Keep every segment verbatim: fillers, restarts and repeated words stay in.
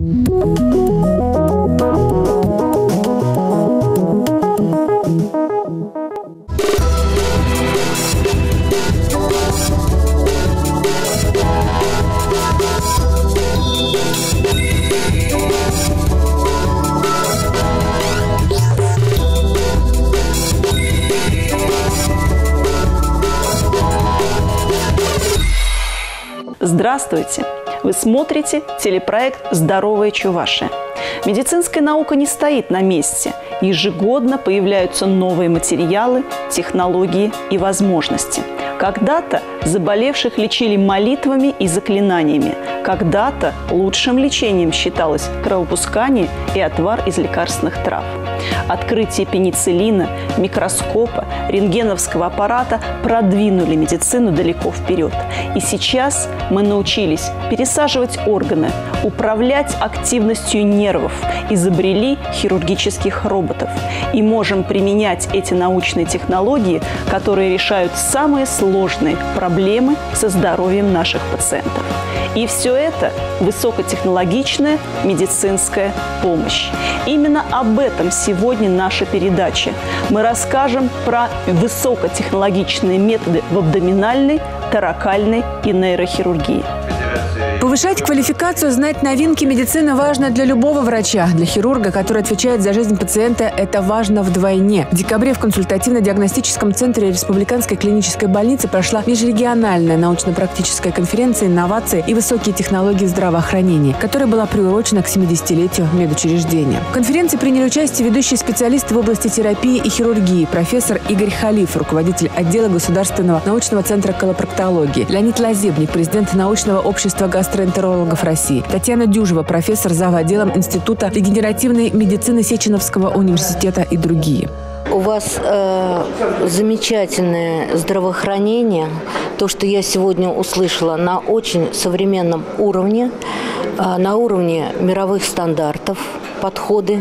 Здравствуйте! Вы смотрите телепроект «Здоровая Чувашия». Медицинская наука не стоит на месте. Ежегодно появляются новые материалы, технологии и возможности. Когда-то заболевших лечили молитвами и заклинаниями. Когда-то лучшим лечением считалось кровопускание и отвар из лекарственных трав. Открытие пенициллина, микроскопа, рентгеновского аппарата продвинули медицину далеко вперед. И сейчас мы научились пересаживать органы, управлять активностью нервов, изобрели хирургических роботов. И можем применять эти научные технологии, которые решают самые сложные проблемы со здоровьем наших пациентов. И все это высокотехнологичная медицинская помощь. Именно об этом сегодня наша передача. Мы расскажем про высокотехнологичные методы в абдоминальной, торакальной и нейрохирургии. Повышать квалификацию, знать новинки медицины важно для любого врача. Для хирурга, который отвечает за жизнь пациента, это важно вдвойне. В декабре в консультативно-диагностическом центре Республиканской клинической больницы прошла межрегиональная научно-практическая конференция «Инновации и высокие технологии здравоохранения», которая была приурочена к семидесятилетию медучреждения. В конференции приняли участие ведущие специалисты в области терапии и хирургии, профессор Игорь Халиф, руководитель отдела Государственного научного центра колопроктологии, Леонид Лазебник, президент научного общества гастроэнтерологов России, Татьяна Дюжева, профессор зава. Отделом Института регенеративной медицины Сеченовского университета и другие. У вас э, замечательное здравоохранение. То, что я сегодня услышала, на очень современном уровне, э, на уровне мировых стандартов, подходы.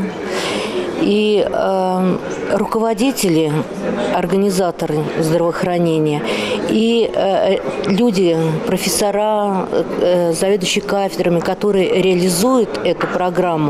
И э, руководители, организаторы здравоохранения и э, люди, профессора, э, заведующие кафедрами, которые реализуют эту программу,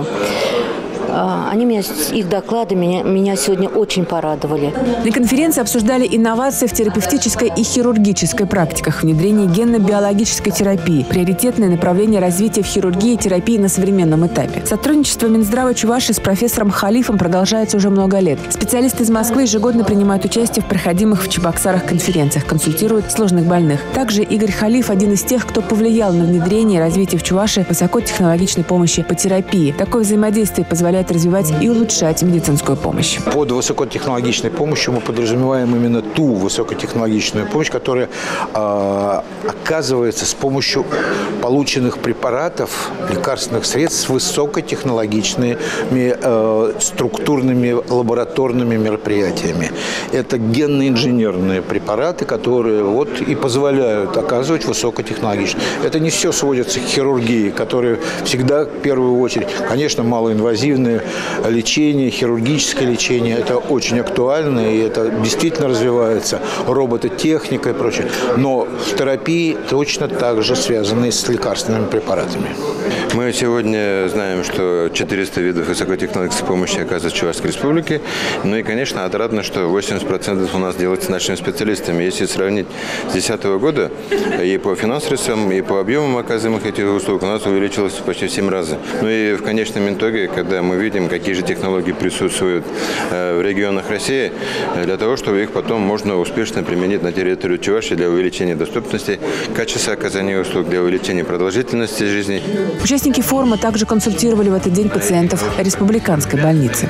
они меня, их доклады меня, меня сегодня очень порадовали. На конференции обсуждали инновации в терапевтической и хирургической практиках, внедрение генно-биологической терапии, приоритетное направление развития в хирургии и терапии на современном этапе. Сотрудничество Минздрава Чувашии с профессором Халифом продолжается уже много лет. Специалисты из Москвы ежегодно принимают участие в проходимых в Чебоксарах конференциях, консультируют сложных больных. Также Игорь Халиф – один из тех, кто повлиял на внедрение и развитие в Чувашии высокотехнологичной помощи по терапии. Такое взаимодействие позволяет развивать и улучшать медицинскую помощь. Под высокотехнологичной помощью мы подразумеваем именно ту высокотехнологичную помощь, которая э, оказывается с помощью полученных препаратов, лекарственных средств с высокотехнологичными э, структурными лабораторными мероприятиями. Это генно-инженерные препараты, которые вот и позволяют оказывать высокотехнологичную. Это не все сводится к хирургии, которая всегда в первую очередь, конечно, малоинвазивная, лечение, хирургическое лечение – это очень актуально, и это действительно развивается, робототехника и прочее. Но в терапии точно так же связаны с лекарственными препаратами. Мы сегодня знаем, что четыреста видов высокотехнологической помощи оказывается в Чувашской республике. Ну и, конечно, отрадно, что восемьдесят процентов у нас делается нашими специалистами. Если сравнить с две тысячи десятого года, и по финансовым средствам, и по объемам оказываемых этих услуг у нас увеличилось почти в семь раз. Ну и в конечном итоге, когда мы видим, какие же технологии присутствуют в регионах России, для того, чтобы их потом можно успешно применить на территории Чувашии для увеличения доступности, качества оказания услуг, для увеличения продолжительности жизни. Участники форума также консультировали в этот день пациентов республиканской больницы.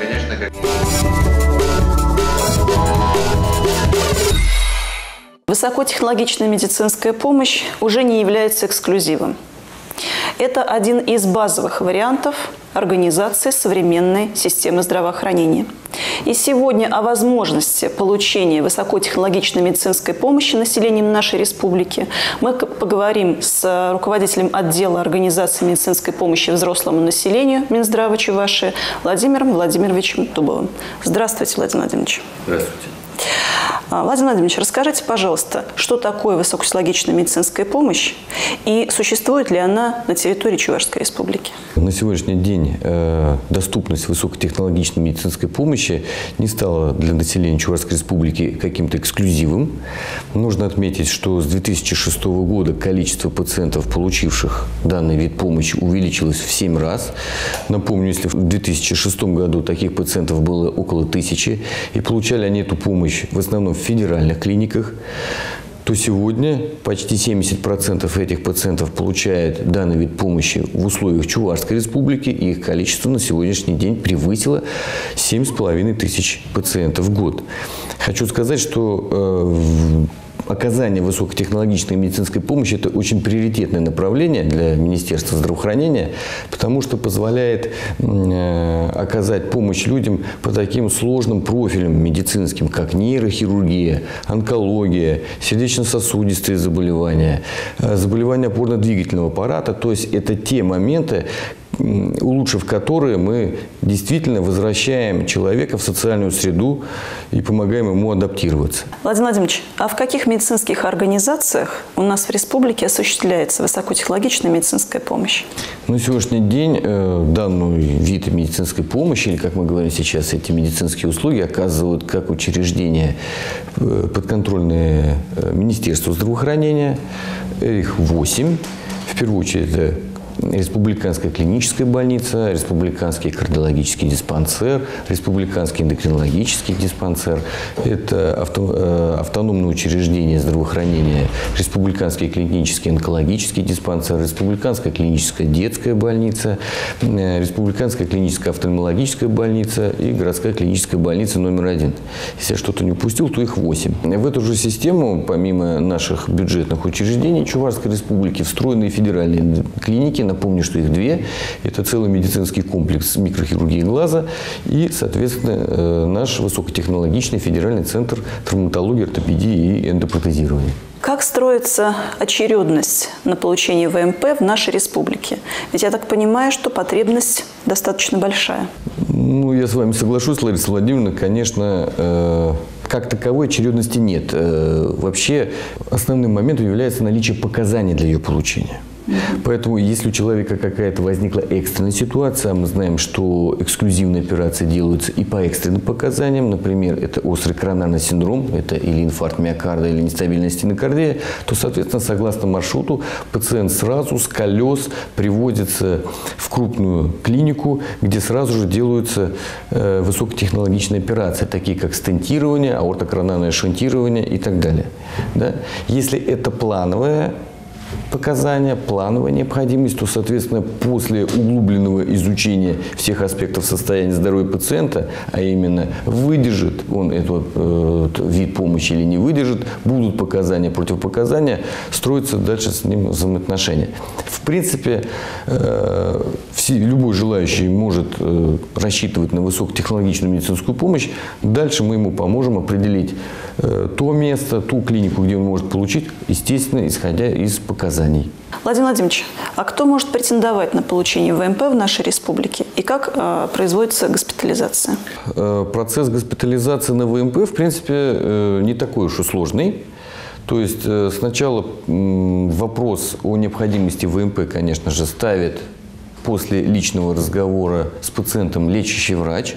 Высокотехнологичная медицинская помощь уже не является эксклюзивом. Это один из базовых вариантов организации современной системы здравоохранения. И сегодня о возможности получения высокотехнологичной медицинской помощи населением нашей республики мы поговорим с руководителем отдела организации медицинской помощи взрослому населению Минздрава Чувашии Владимиром Владимировичем Дубовым. Здравствуйте, Владимир Владимирович. Здравствуйте. Владимир Владимирович, расскажите, пожалуйста, что такое высокотехнологичная медицинская помощь и существует ли она на территории Чувашской Республики? На сегодняшний день э, доступность высокотехнологичной медицинской помощи не стала для населения Чувашской Республики каким-то эксклюзивом. Нужно отметить, что с две тысячи шестого года количество пациентов, получивших данный вид помощи, увеличилось в семь раз. Напомню, если в две тысячи шестом году таких пациентов было около тысячи, и получали они эту помощь в основном в федеральных клиниках, то сегодня почти семьдесят процентов этих пациентов получают данный вид помощи в условиях Чувашской Республики, и их количество на сегодняшний день превысило семь с половиной тысяч пациентов в год. Хочу сказать, что э, оказание высокотехнологичной медицинской помощи – это очень приоритетное направление для Министерства здравоохранения, потому что позволяет э, оказать помощь людям по таким сложным профилям медицинским, как нейрохирургия, онкология, сердечно-сосудистые заболевания, э, заболевания опорно-двигательного аппарата. То есть это те моменты, улучшив которые мы действительно возвращаем человека в социальную среду и помогаем ему адаптироваться. Владимир Владимирович, а в каких медицинских организациях у нас в республике осуществляется высокотехнологичная медицинская помощь? На сегодняшний день э, данный вид медицинской помощи, или, как мы говорим сейчас, эти медицинские услуги оказывают как учреждения э, подконтрольные э, Министерству здравоохранения. Их восемь. В первую очередь это Республиканская клиническая больница, Республиканский кардиологический диспансер, Республиканский эндокринологический диспансер. Это авто, автономное учреждение здравоохранения, Республиканский клинический онкологический диспансер, Республиканская клиническая детская больница, Республиканская клиническая офтальмологическая больница и городская клиническая больница номер один. Если я что-то не упустил, то их восемь. В эту же систему, помимо наших бюджетных учреждений Чувашской Республики, встроены и федеральные клиники. Напомню, что их две. Это целый медицинский комплекс микрохирургии глаза и, соответственно, наш высокотехнологичный федеральный центр травматологии, ортопедии и эндопротезирования. Как строится очередность на получение ВМП в нашей республике? Ведь я так понимаю, что потребность достаточно большая. Ну, я с вами соглашусь, Лариса Владимировна. Конечно, э, как таковой очередности нет. Э, вообще, основным моментом является наличие показаний для ее получения. Поэтому, если у человека какая-то возникла экстренная ситуация, мы знаем, что эксклюзивные операции делаются и по экстренным показаниям, например, это острый коронарный синдром, это или инфаркт миокарда, или нестабильная стенокардия, то, соответственно, согласно маршруту, пациент сразу с колес приводится в крупную клинику, где сразу же делаются э, высокотехнологичные операции, такие как стентирование, аортокоронарное шунтирование и так далее. Да? Если это плановое показания, плановая необходимость, то, соответственно, после углубленного изучения всех аспектов состояния здоровья пациента, а именно выдержит он этот, этот вид помощи или не выдержит, будут показания, противопоказания, строятся дальше с ним взаимоотношения. В принципе, э, все, любой желающий может э, рассчитывать на высокотехнологичную медицинскую помощь. Дальше мы ему поможем определить э, то место, ту клинику, где он может получить, естественно, исходя из показаний. Владимир Владимирович, а кто может претендовать на получение ВМП в нашей республике и как э, производится госпитализация? Э, процесс госпитализации на ВМП, в принципе, э, не такой уж и сложный. То есть э, сначала э, вопрос о необходимости ВМП, конечно же, ставит после личного разговора с пациентом лечащий врач.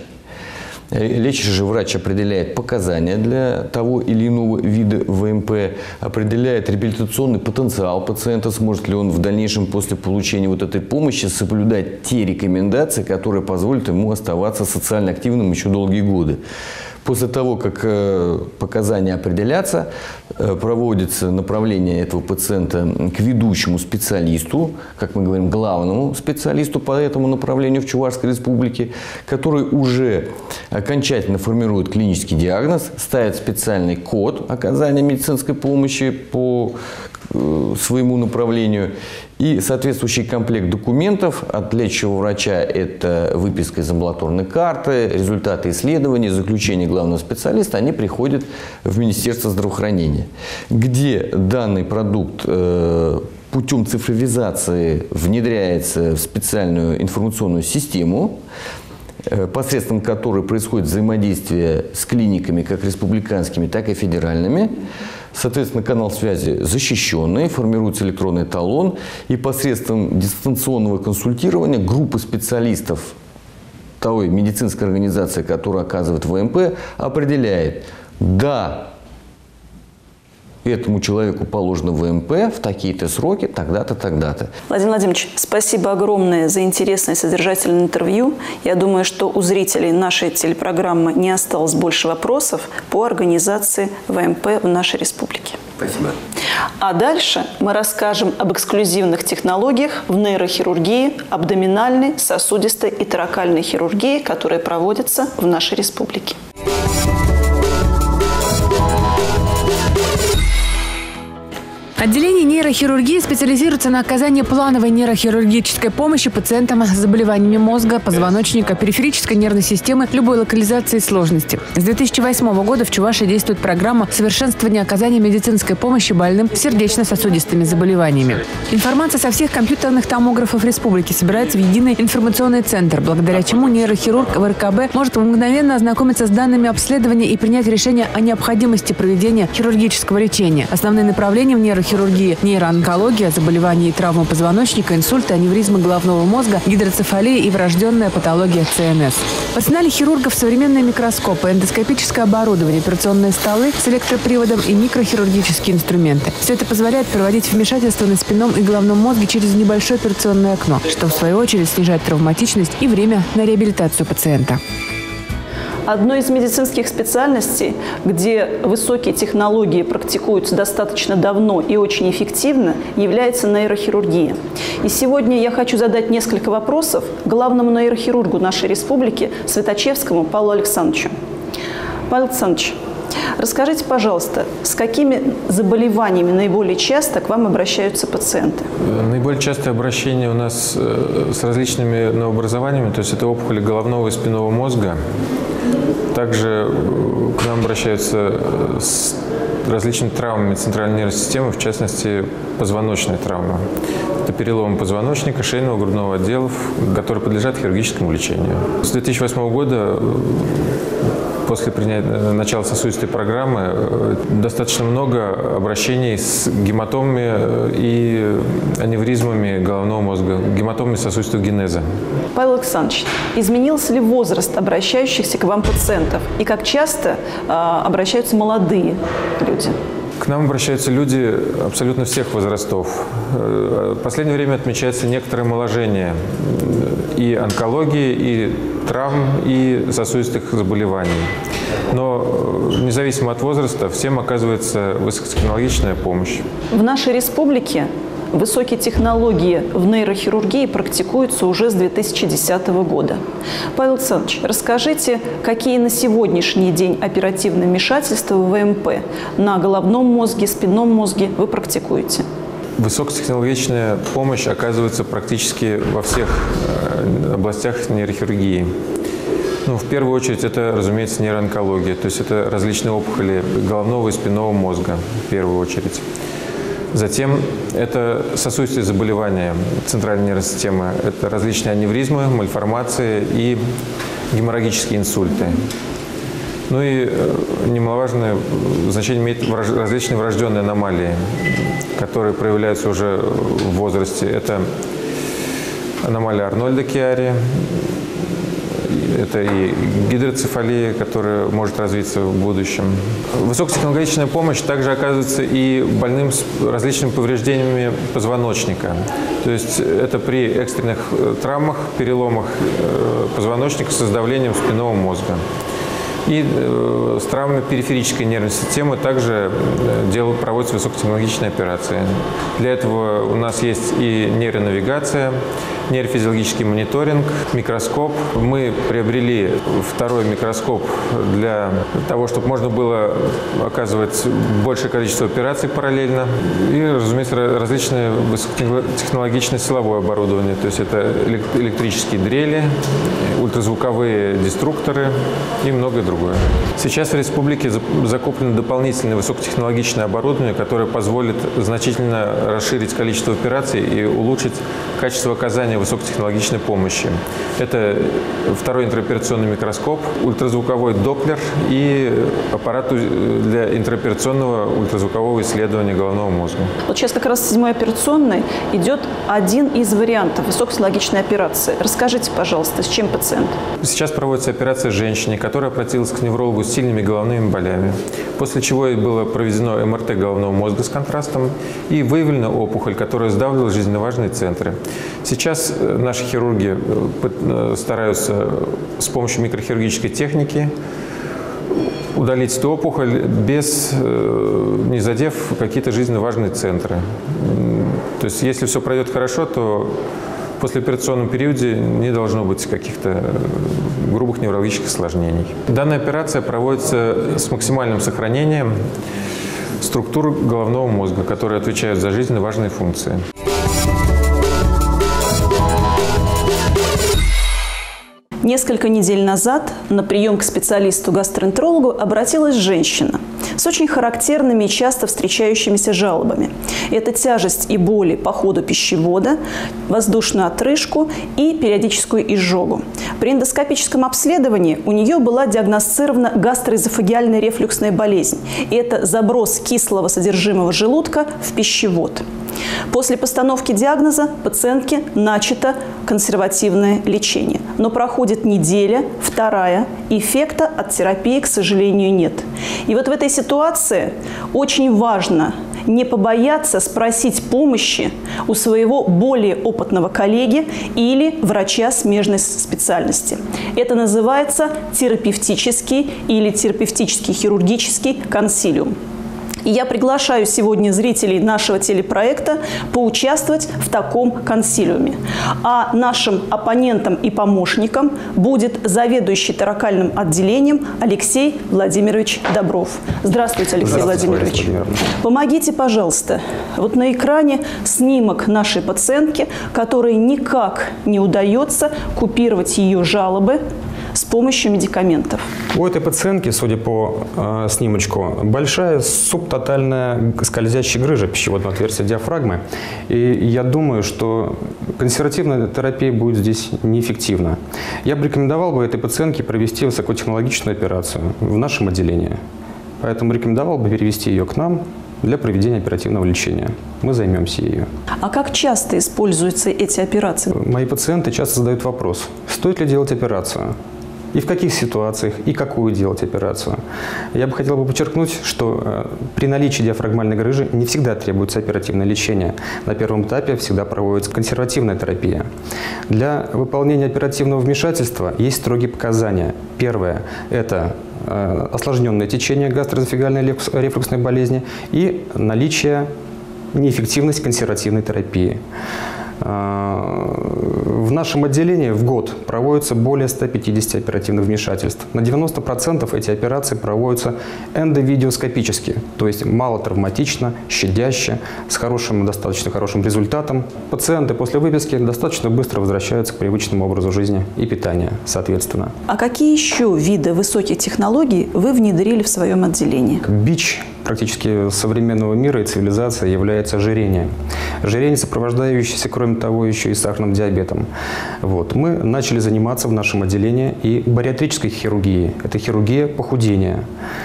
Лечащий же врач определяет показания для того или иного вида ВМП, определяет реабилитационный потенциал пациента, сможет ли он в дальнейшем после получения вот этой помощи соблюдать те рекомендации, которые позволят ему оставаться социально активным еще долгие годы. После того, как показания определятся, проводится направление этого пациента к ведущему специалисту, как мы говорим, главному специалисту по этому направлению в Чувашской Республике, который уже окончательно формирует клинический диагноз, ставит специальный код оказания медицинской помощи по своему направлению и соответствующий комплект документов от лечащего врача. Это выписка из амбулаторной карты, результаты исследований, заключение главного специалиста, они приходят в Министерство здравоохранения, где данный продукт э, путем цифровизации внедряется в специальную информационную систему, посредством которой происходит взаимодействие с клиниками, как республиканскими, так и федеральными. Соответственно, канал связи защищенный, формируется электронный талон, и посредством дистанционного консультирования группа специалистов той медицинской организации, которая оказывает вэ эм пэ, определяет, да, этому человеку положено вэ эм пэ в такие-то сроки, тогда-то, тогда-то. Владимир Владимирович, спасибо огромное за интересное и содержательное интервью. Я думаю, что у зрителей нашей телепрограммы не осталось больше вопросов по организации вэ эм пэ в нашей республике. Спасибо. А дальше мы расскажем об эксклюзивных технологиях в нейрохирургии, абдоминальной, сосудистой и торакальной хирургии, которые проводятся в нашей республике. Отделение нейрохирургии специализируется на оказании плановой нейрохирургической помощи пациентам с заболеваниями мозга, позвоночника, периферической нервной системы любой локализации и сложности. С две тысячи восьмого года в Чувашии действует программа совершенствования оказания медицинской помощи больным с сердечно-сосудистыми заболеваниями. Информация со всех компьютерных томографов республики собирается в единый информационный центр, благодаря чему нейрохирург в эр ка бэ может мгновенно ознакомиться с данными обследования и принять решение о необходимости проведения хирургического лечения. Основные направления в нейрохирургии хирургия, нейроонкология, заболевания и травмы позвоночника, инсульты, аневризмы головного мозга, гидроцефалия и врожденная патология цэ эн эс. В арсенале хирургов современные микроскопы, эндоскопическое оборудование, операционные столы с электроприводом и микрохирургические инструменты. Все это позволяет проводить вмешательство на спинном и головном мозге через небольшое операционное окно, что в свою очередь снижает травматичность и время на реабилитацию пациента. Одной из медицинских специальностей, где высокие технологии практикуются достаточно давно и очень эффективно, является нейрохирургия. И сегодня я хочу задать несколько вопросов главному нейрохирургу нашей республики Святочевскому Павлу Александровичу. Павел Александрович, расскажите, пожалуйста, с какими заболеваниями наиболее часто к вам обращаются пациенты? Наиболее частое обращение у нас с различными новообразованиями, то есть это опухоли головного и спинного мозга. Также к нам обращаются с различными травмами центральной нервной системы, в частности, позвоночные травмы. Это переломы позвоночника, шейного, грудного отделов, которые подлежат хирургическому лечению. С две тысячи восьмого года, после принятия, начала сосудистой программы, достаточно много обращений с гематомами и аневризмами головного мозга, гематомами сосудистого генеза. Павел Александрович, изменился ли возраст обращающихся к вам пациентов? И как часто э, обращаются молодые люди? К нам обращаются люди абсолютно всех возрастов. В последнее время отмечается некоторое омоложение и онкологии, и травм, и сосудистых заболеваний. Но независимо от возраста, всем оказывается высокотехнологичная помощь. В нашей республике высокие технологии в нейрохирургии практикуются уже с две тысячи десятого года. Павел Александрович, расскажите, какие на сегодняшний день оперативные вмешательства в вэ эм пэ на головном мозге, спинном мозге вы практикуете? Высокотехнологичная помощь оказывается практически во всех областях нейрохирургии. Ну, в первую очередь, это, разумеется, нейроонкология, то есть это различные опухоли головного и спинного мозга, в первую очередь. Затем это сосудистые заболевания центральной нервной системы. Это различные аневризмы, мальформации и геморрагические инсульты. Ну и немаловажное значение имеют различные врожденные аномалии, которые проявляются уже в возрасте. Это аномалия Арнольда-Киари, это и гидроцефалия, которая может развиться в будущем. Высокотехнологичная помощь также оказывается и больным с различными повреждениями позвоночника. То есть это при экстренных травмах, переломах позвоночника с давлением спинного мозга. И э, с травмой периферической нервной системы также делают, проводятся высокотехнологичные операции. Для этого у нас есть и нейронавигация, нейрофизиологический мониторинг, микроскоп. Мы приобрели второй микроскоп для того, чтобы можно было оказывать большее количество операций параллельно. И, разумеется, различное высокотехнологичное силовое оборудование. То есть это электрические дрели, ультразвуковые деструкторы и многое другое. Сейчас в республике закуплено дополнительное высокотехнологичное оборудование, которое позволит значительно расширить количество операций и улучшить качество оказания высокотехнологичной помощи. Это второй интраоперационный микроскоп, ультразвуковой доплер и аппарат для интраоперационного ультразвукового исследования головного мозга. Вот сейчас как раз в седьмой операционной идет один из вариантов высокотехнологичной операции. Расскажите, пожалуйста, с чем пациент? Сейчас проводится операция женщине, которая обратилась к неврологу с сильными головными болями, после чего было проведено эм эр тэ головного мозга с контрастом и выявлена опухоль, которая сдавливала жизненно важные центры. Сейчас наши хирурги стараются с помощью микрохирургической техники удалить эту опухоль, без, не задев какие-то жизненно важные центры. То есть, если все пройдет хорошо, то в послеоперационном периоде не должно быть каких-то грубых неврологических осложнений. Данная операция проводится с максимальным сохранением структур головного мозга, которые отвечают за жизненно важные функции. Несколько недель назад на прием к специалисту-гастроэнтерологу обратилась женщина с очень характерными и часто встречающимися жалобами. Это тяжесть и боли по ходу пищевода, воздушную отрыжку и периодическую изжогу. При эндоскопическом обследовании у нее была диагностирована гастроэзофагиальная рефлюксная болезнь. Это заброс кислого содержимого желудка в пищевод. После постановки диагноза пациентке начато консервативное лечение. Но проходит неделя, вторая, эффекта от терапии, к сожалению, нет. И вот в этой ситуации очень важно не побояться спросить помощи у своего более опытного коллеги или врача смежной специальности. Это называется терапевтический или терапевтический хирургический консилиум. И я приглашаю сегодня зрителей нашего телепроекта поучаствовать в таком консилиуме. А нашим оппонентом и помощником будет заведующий торакальным отделением Алексей Владимирович Добров. Здравствуйте, Алексей Здравствуйте, Владимирович. Владимирович. Помогите, пожалуйста. Вот на экране снимок нашей пациентки, которой никак не удается купировать ее жалобы с помощью медикаментов. У этой пациентки, судя по э, снимочку, большая субтотальная скользящая грыжа пищеводного отверстия диафрагмы. И я думаю, что консервативная терапия будет здесь неэффективна. Я бы рекомендовал бы этой пациентке провести высокотехнологичную операцию в нашем отделении. Поэтому рекомендовал бы перевести ее к нам для проведения оперативного лечения. Мы займемся ею. А как часто используются эти операции? Мои пациенты часто задают вопрос, стоит ли делать операцию? И в каких ситуациях, и какую делать операцию. Я бы хотел бы подчеркнуть, что э, при наличии диафрагмальной грыжи не всегда требуется оперативное лечение. На первом этапе всегда проводится консервативная терапия. Для выполнения оперативного вмешательства есть строгие показания. Первое – это э, осложненное течение гастроэзофагиальной рефлюксной болезни и наличие неэффективности консервативной терапии. В нашем отделении в год проводится более ста пятидесяти оперативных вмешательств. На девяносто процентов эти операции проводятся эндовидеоскопически, то есть малотравматично, щадяще, с хорошим, достаточно хорошим результатом. Пациенты после выписки достаточно быстро возвращаются к привычному образу жизни и питания, соответственно. А какие еще виды высоких технологий вы внедрили в своем отделении? Бич практически современного мира и цивилизации является ожирение. Ожирение, сопровождающееся, кроме того, еще и сахарным диабетом. Вот. Мы начали заниматься в нашем отделении и бариатрической хирургией. Это хирургия похудения.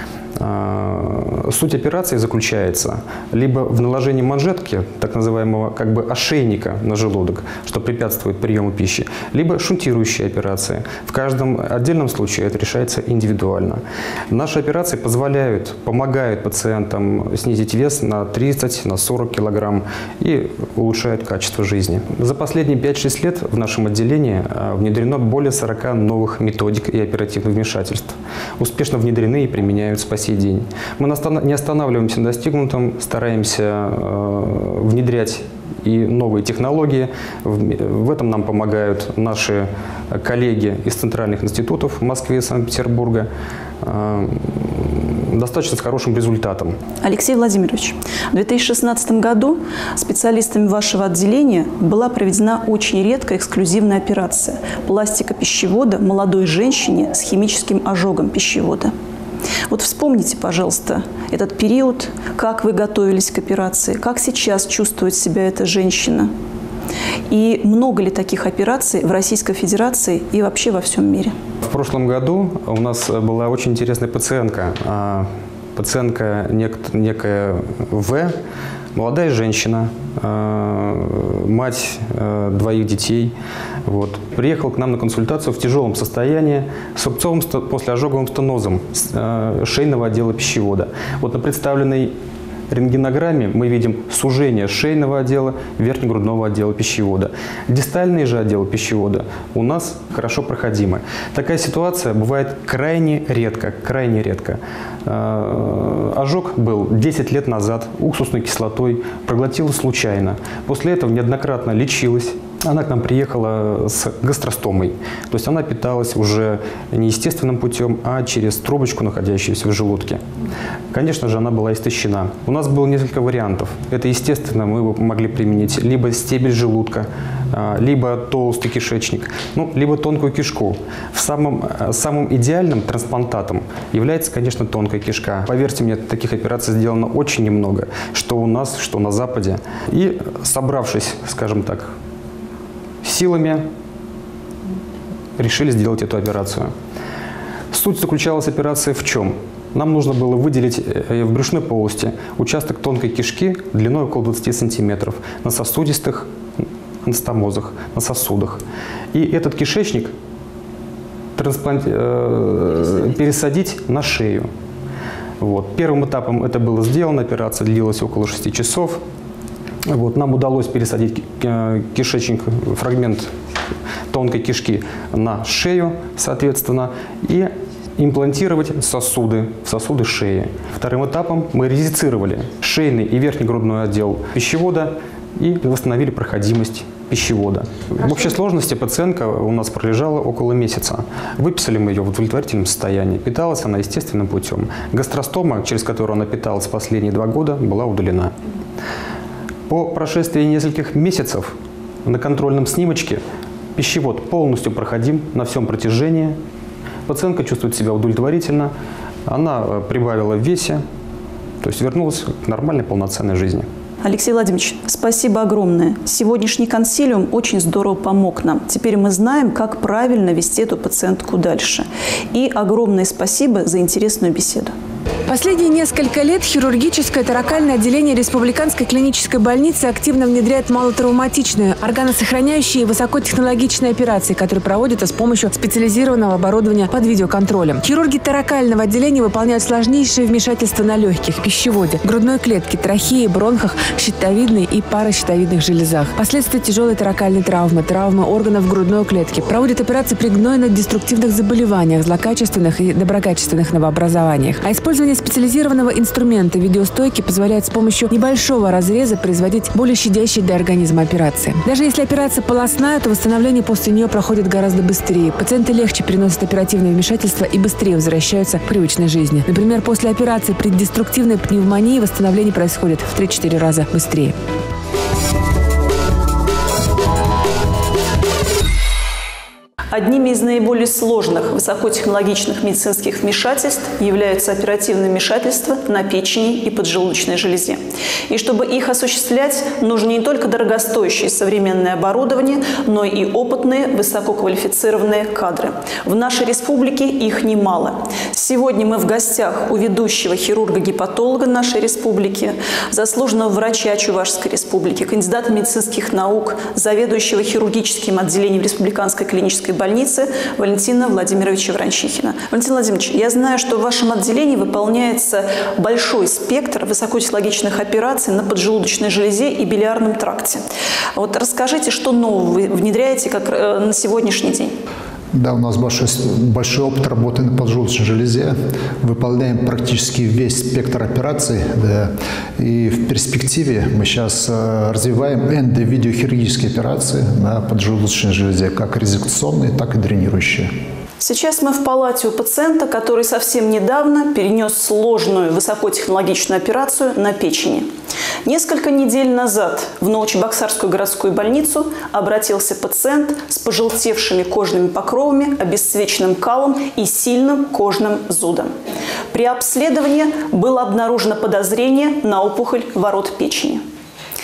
Суть операции заключается либо в наложении манжетки, так называемого как бы ошейника на желудок, что препятствует приему пищи, либо шунтирующие операции. В каждом отдельном случае это решается индивидуально. Наши операции позволяют, помогают пациентам снизить вес на тридцать — сорок килограмм и улучшают качество жизни. За последние пять-шесть лет в нашем отделении внедрено более сорока новых методик и оперативных вмешательств. Успешно внедрены и применяются по сей день. Мы не останавливаемся на достигнутом, стараемся э, внедрять и новые технологии. В, в этом нам помогают наши коллеги из центральных институтов Москвы и Санкт-Петербурга. Э, достаточно с хорошим результатом. Алексей Владимирович, в две тысячи шестнадцатом году специалистами вашего отделения была проведена очень редкая эксклюзивная операция – пластика пищевода молодой женщине с химическим ожогом пищевода. Вот вспомните, пожалуйста, этот период, как вы готовились к операции, как сейчас чувствует себя эта женщина. И много ли таких операций в Российской Федерации и вообще во всем мире? В прошлом году у нас была очень интересная пациентка. Пациентка нек- некая В, молодая женщина, мать двоих детей. Вот. Приехала к нам на консультацию в тяжелом состоянии с рубцовым послеожоговым стенозом шейного отдела пищевода. Вот на представленной рентгенограмме мы видим сужение шейного отдела, верхнегрудного отдела пищевода. Дистальные же отделы пищевода у нас хорошо проходимы. Такая ситуация бывает крайне редко, крайне редко. Ожог был десять лет назад уксусной кислотой, проглотила случайно. После этого неоднократно лечилась. Она к нам приехала с гастростомой. То есть она питалась уже не естественным путем, а через трубочку, находящуюся в желудке. Конечно же, она была истощена. У нас было несколько вариантов. Это, естественно, мы могли применить либо стебель желудка, либо толстый кишечник, ну, либо тонкую кишку. В самом, самым идеальным трансплантатом является, конечно, тонкая кишка. Поверьте мне, таких операций сделано очень немного, что у нас, что на Западе. И собравшись, скажем так, силами, решили сделать эту операцию. Суть заключалась операции в чем? Нам нужно было выделить в брюшной полости участок тонкой кишки длиной около двадцати сантиметров на сосудистых анастомозах, на сосудах. И этот кишечник трансплант... э, пересадить на шею. Вот. Первым этапом это было сделано, операция длилась около шести часов. Вот. Нам удалось пересадить кишечник, фрагмент тонкой кишки на шею, соответственно, и имплантировать сосуды в сосуды шеи. Вторым этапом мы резицировали шейный и верхнегрудной отдел пищевода и восстановили проходимость пищевода. В общей сложности пациентка у нас пролежала около месяца. Выписали мы ее в удовлетворительном состоянии. Питалась она естественным путем. Гастростома, через которую она питалась последние два года, была удалена. По прошествии нескольких месяцев на контрольном снимочке пищевод полностью проходим на всем протяжении. Пациентка чувствует себя удовлетворительно, она прибавила в весе, то есть вернулась к нормальной полноценной жизни. Алексей Владимирович, спасибо огромное. Сегодняшний консилиум очень здорово помог нам. Теперь мы знаем, как правильно вести эту пациентку дальше. И огромное спасибо за интересную беседу. Последние несколько лет хирургическое торакальное отделение Республиканской клинической больницы активно внедряет малотравматичные, органосохраняющие и высокотехнологичные операции, которые проводятся с помощью специализированного оборудования под видеоконтролем. Хирурги торакального отделения выполняют сложнейшие вмешательства на легких, пищеводе, грудной клетке, трахее, бронхах, щитовидной и паращитовидных железах. Последствия тяжелой торакальной травмы, травмы органов грудной клетки. Проводят операции при гнойно-деструктивных заболеваниях, злокачественных и доброкачественных новообразованиях. А использование специализированного инструмента видеостойки позволяет с помощью небольшого разреза производить более щадящие для организма операции. Даже если операция полостная, то восстановление после нее проходит гораздо быстрее. Пациенты легче переносят оперативное вмешательство и быстрее возвращаются к привычной жизни. Например, после операции при деструктивной пневмонии восстановление происходит в три-четыре раза быстрее. Одними из наиболее сложных высокотехнологичных медицинских вмешательств являются оперативные вмешательства на печени и поджелудочной железе. И чтобы их осуществлять, нужно не только дорогостоящее современное оборудование, но и опытные, высококвалифицированные кадры. В нашей республике их немало. Сегодня мы в гостях у ведущего хирурга-гепатолога нашей республики, заслуженного врача Чувашской республики, кандидата медицинских наук, заведующего хирургическим отделением Республиканской клинической больницы Валентина Владимировича Вранчихина. Валентин Владимирович, я знаю, что в вашем отделении выполняется большой спектр высокотехнологичных операций на поджелудочной железе и билиарном тракте. Вот расскажите, что нового вы внедряете как на сегодняшний день? Да, у нас большой, большой опыт работы на поджелудочной железе. Выполняем практически весь спектр операций. Да. И в перспективе мы сейчас развиваем эндовидеохирургические операции на поджелудочной железе, как резекционные, так и дренирующие. Сейчас мы в палате у пациента, который совсем недавно перенес сложную высокотехнологичную операцию на печени. Несколько недель назад в Новочебоксарскую городскую больницу обратился пациент с пожелтевшими кожными покровами, обесцвеченным калом и сильным кожным зудом. При обследовании было обнаружено подозрение на опухоль ворот печени.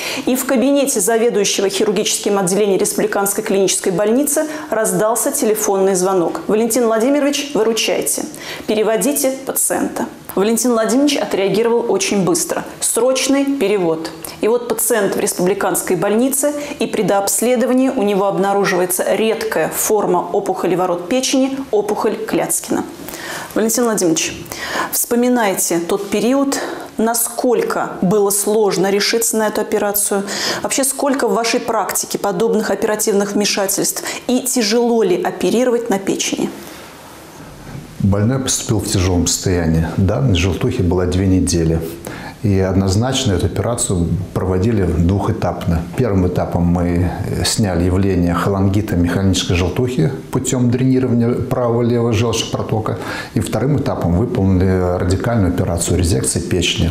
И в кабинете заведующего хирургическим отделением Республиканской клинической больницы раздался телефонный звонок. Валентин Владимирович, выручайте. Переводите пациента. Валентин Владимирович отреагировал очень быстро. Срочный перевод. И вот пациент в республиканской больнице, и при дообследовании у него обнаруживается редкая форма опухоли ворот печени, опухоль Кляцкина. Валентин Владимирович, вспоминайте тот период, насколько было сложно решиться на эту операцию, вообще сколько в вашей практике подобных оперативных вмешательств и тяжело ли оперировать на печени? Больной поступил в тяжелом состоянии. Давность желтухи была две недели. И однозначно эту операцию проводили двухэтапно. Первым этапом мы сняли явление холангита механической желтухи путем дренирования правого и левого желчного протока. И вторым этапом выполнили радикальную операцию резекции печени.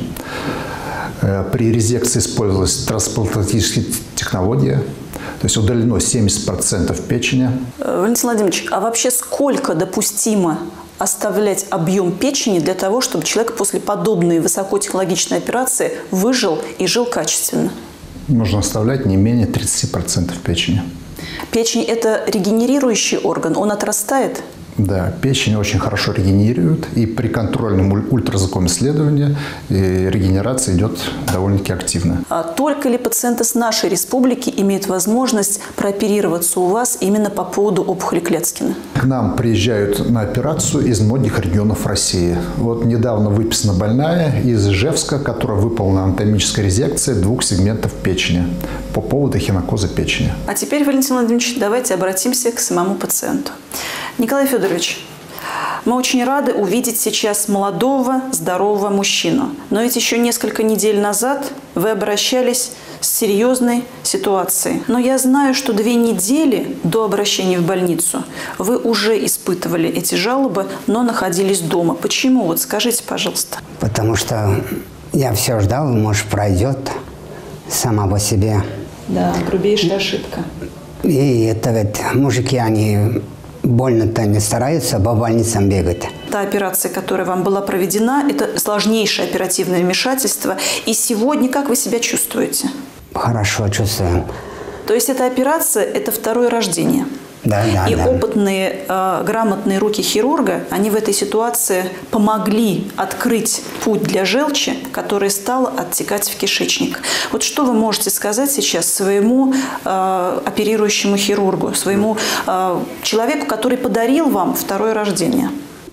При резекции использовалась трансплантологическая технология. То есть удалено семьдесят процентов печени. Валентин Владимирович, а вообще сколько допустимо оставлять объем печени для того, чтобы человек после подобной высокотехнологичной операции выжил и жил качественно? Нужно оставлять не менее тридцати процентов печени. Печень – это регенерирующий орган, он отрастает? Да, печень очень хорошо регенерирует, и при контрольном ультразвуковом исследовании регенерация идет довольно-таки активно. А только ли пациенты с нашей республики имеют возможность прооперироваться у вас именно по поводу опухоли Кляцкина? К нам приезжают на операцию из многих регионов России. Вот недавно выписана больная из Ижевска, которая выполнена анатомическая резекция двух сегментов печени по поводу эхинокоза печени. А теперь, Валентин Владимирович, давайте обратимся к самому пациенту. Николай Федорович, мы очень рады увидеть сейчас молодого, здорового мужчину. Но ведь еще несколько недель назад вы обращались с серьезной ситуацией. Но я знаю, что две недели до обращения в больницу вы уже испытывали эти жалобы, но находились дома. Почему? Вот скажите, пожалуйста. Потому что я все ждал, может, пройдет сама по себе. Да, грубейшая ошибка. И это ведь мужики, они больно-то не стараются по больницам бегать. Та операция, которая вам была проведена, это сложнейшее оперативное вмешательство. И сегодня как вы себя чувствуете? Хорошо чувствуем. То есть эта операция – это второе рождение? Да, да, И да. опытные, э, грамотные руки хирурга, они в этой ситуации помогли открыть путь для желчи, которая стала оттекать в кишечник. Вот что вы можете сказать сейчас своему э, оперирующему хирургу, своему э, человеку, который подарил вам второе рождение?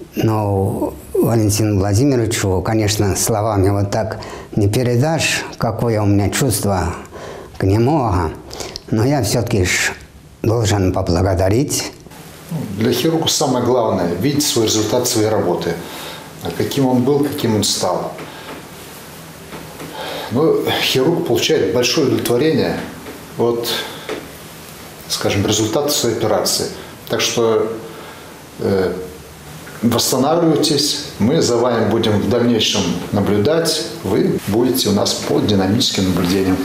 Ну, Валентину Владимировичу, конечно, словами вот так не передашь, какое у меня чувство к нему, но я все-таки должен поблагодарить. Для хирурга самое главное – видеть свой результат своей работы. Каким он был, каким он стал. Но хирург получает большое удовлетворение от, скажем, результата своей операции. Так что э, восстанавливайтесь, мы за вами будем в дальнейшем наблюдать, вы будете у нас под динамическим наблюдением.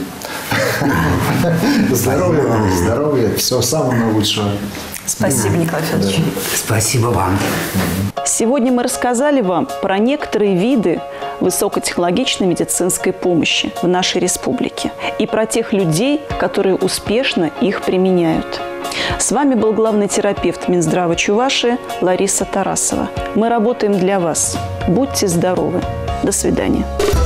Здоровья вам, здоровья, всего самого наилучшего. Спасибо, Николай Федорович. Спасибо вам. Сегодня мы рассказали вам про некоторые виды высокотехнологичной медицинской помощи в нашей республике и про тех людей, которые успешно их применяют. С вами был главный терапевт Минздрава Чувашии Лариса Тарасова. Мы работаем для вас. Будьте здоровы. До свидания.